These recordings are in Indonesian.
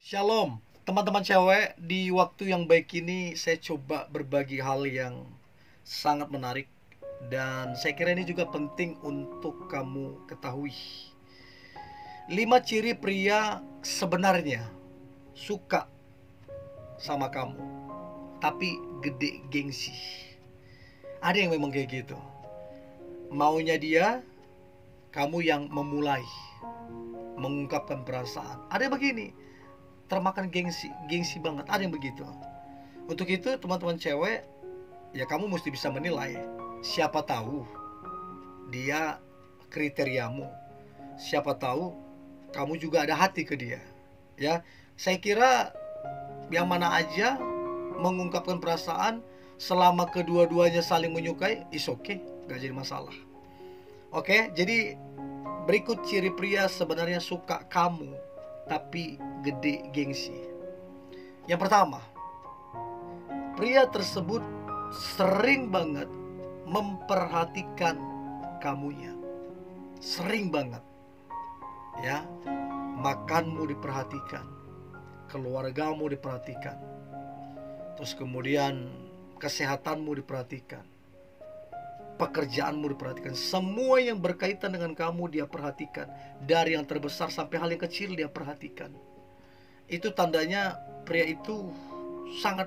Shalom, teman-teman cewek. Di waktu yang baik ini saya coba berbagi hal yang sangat menarik, dan saya kira ini juga penting untuk kamu ketahui. 5 ciri pria sebenarnya suka sama kamu, tapi gede gengsi. Ada yang memang kayak gitu. Maunya dia, kamu yang memulai mengungkapkan perasaan. Ada yang begini, termakan gengsi banget. Ada yang begitu. Untuk itu teman-teman cewek, ya kamu mesti bisa menilai. Siapa tahu dia kriteriamu. Siapa tahu kamu juga ada hati ke dia. Ya, saya kira yang mana aja mengungkapkan perasaan selama kedua-duanya saling menyukai, is okay, gak jadi masalah. Oke, jadi berikut ciri pria sebenarnya suka kamu tapi gede gengsi. Yang pertama, pria tersebut sering banget memperhatikan kamunya. Sering banget. Ya, makanmu diperhatikan, keluargamu diperhatikan, terus kemudian kesehatanmu diperhatikan, pekerjaanmu diperhatikan. Semua yang berkaitan dengan kamu dia perhatikan. Dari yang terbesar sampai hal yang kecil dia perhatikan. Itu tandanya pria itu sangat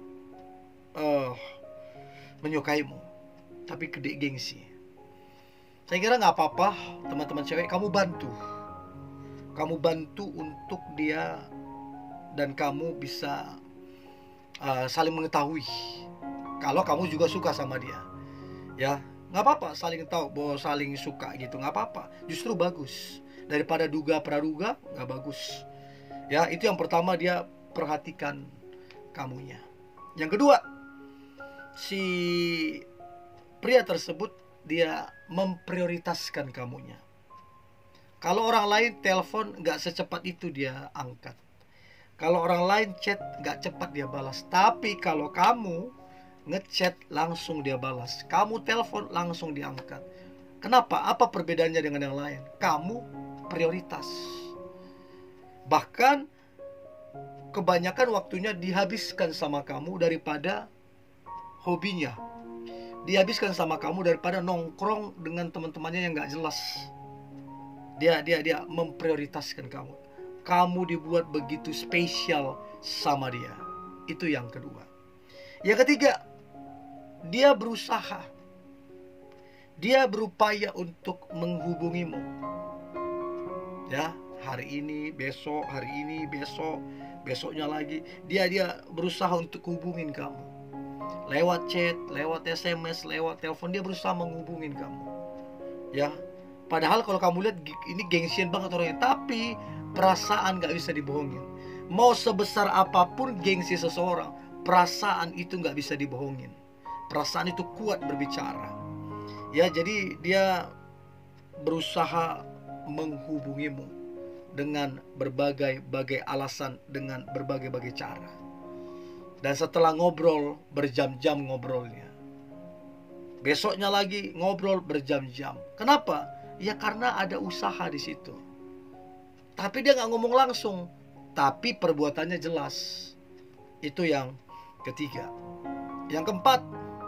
menyukaimu, tapi gede gengsi. Saya kira gak apa-apa teman-teman cewek, kamu bantu untuk dia, dan kamu bisa saling mengetahui kalau kamu juga suka sama dia. Ya, nggak apa-apa saling tahu bahwa saling suka gitu, nggak apa-apa, justru bagus. Daripada duga praduga, nggak bagus. Ya, itu yang pertama, dia perhatikan kamunya. Yang kedua, si pria tersebut dia memprioritaskan kamunya. Kalau orang lain telepon nggak secepat itu dia angkat. Kalau orang lain chat nggak cepat dia balas. Tapi kalau kamu ngechat langsung dia balas, kamu telepon langsung diangkat. Kenapa? Apa perbedaannya dengan yang lain? Kamu prioritas. Bahkan kebanyakan waktunya dihabiskan sama kamu daripada hobinya. Dihabiskan sama kamu daripada nongkrong dengan teman-temannya yang gak jelas. Dia memprioritaskan kamu. Kamu dibuat begitu spesial sama dia. Itu yang kedua. Yang ketiga, dia berusaha. Dia berupaya untuk menghubungimu. Ya, hari ini, besok, hari ini, besok, besoknya lagi. Dia berusaha untuk hubungin kamu. Lewat chat, lewat SMS, lewat telepon, dia berusaha menghubungin kamu. Ya, padahal kalau kamu lihat ini gengsian banget orangnya, tapi perasaan gak bisa dibohongin. Mau sebesar apapun gengsi seseorang, perasaan itu gak bisa dibohongin. Perasaan itu kuat berbicara. Ya, jadi dia berusaha menghubungimu dengan berbagai alasan, dengan berbagai cara. Dan setelah ngobrol berjam-jam ngobrolnya, besoknya lagi ngobrol berjam-jam. Kenapa? Ya karena ada usaha di situ. Tapi dia nggak ngomong langsung, tapi perbuatannya jelas. Itu yang ketiga. Yang keempat,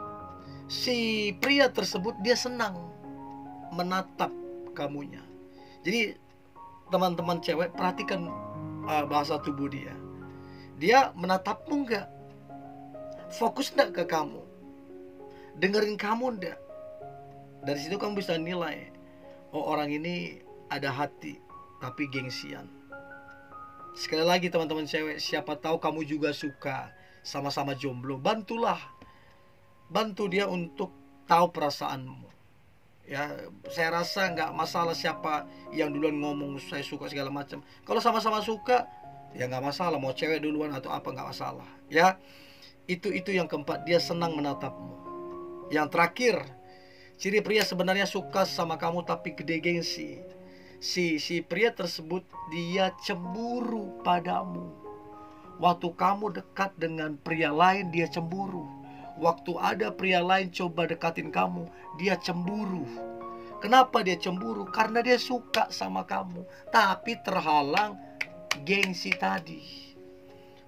si pria tersebut dia senang menatap kamunya. Jadi teman-teman cewek perhatikan bahasa tubuh dia. Dia menatapmu enggak? Fokus enggak ke kamu? Dengerin kamu enggak? Dari situ kamu bisa nilai, oh orang ini ada hati tapi gengsian. Sekali lagi teman-teman cewek, siapa tahu kamu juga suka, sama-sama jomblo, bantulah. Bantu dia untuk tahu perasaanmu. Ya, saya rasa nggak masalah siapa yang duluan ngomong saya suka segala macam. Kalau sama-sama suka, ya nggak masalah. Mau cewek duluan atau apa, nggak masalah. Ya, itu yang keempat, dia senang menatapmu. Yang terakhir, ciri pria sebenarnya suka sama kamu tapi gede gengsi. Si pria tersebut dia cemburu padamu. Waktu kamu dekat dengan pria lain, dia cemburu. Waktu ada pria lain coba dekatin kamu, dia cemburu. Kenapa dia cemburu? Karena dia suka sama kamu, tapi terhalang gengsi tadi.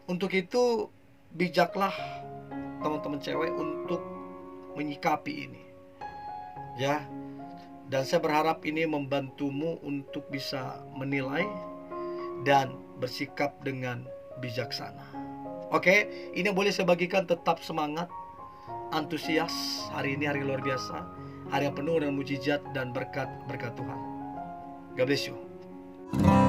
Untuk itu bijaklah teman-teman cewek untuk menyikapi ini, ya. Dan saya berharap ini membantumu untuk bisa menilai dan bersikap dengan bijaksana. Oke, ini yang boleh saya bagikan. Tetap semangat, antusias. Hari ini hari luar biasa, hari yang penuh dengan mujizat dan berkat Tuhan. God bless you.